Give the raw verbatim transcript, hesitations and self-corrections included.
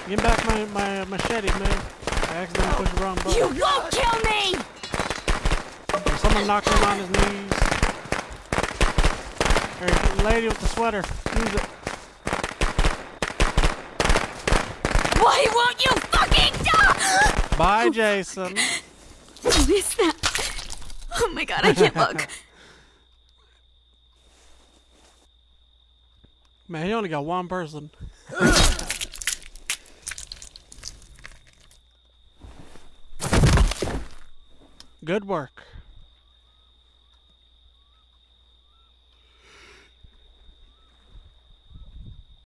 Give back my, my machete, man. I accidentally pushed the wrong button. You won't kill me! Someone knocked him on his knees. Hey, lady with the sweater. Use it. Why won't you fucking die? Bye, Jason. Who is that? Oh my god, I can't look. Man, he only got one person. Good work.